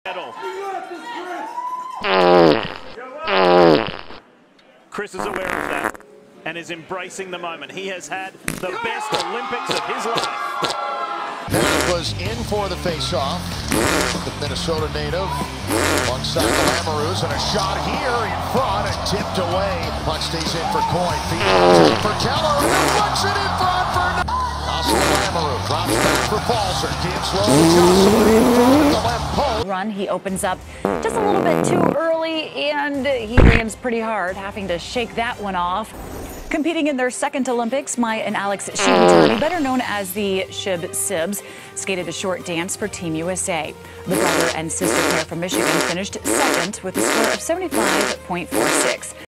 Chris is aware of that and is embracing the moment. He has had the best Olympics of his life. Bennett was in for the face-off. The Minnesota native alongside the Lamoureux, and a shot here in front and tipped away. Puck stays in for Coyne. Feeds for Keller and deflects it in front for Austin Lamoureux. Drops back for Falzer. Gives low to Jocelyn in front of the left post. Run, he opens up just a little bit too early, and he lands pretty hard, having to shake that one off. Competing in their second Olympics, Maya and Alex Shibutani, better known as the Shib Sibs, skated a short dance for Team USA. The brother and sister pair from Michigan finished second with a score of 75.46.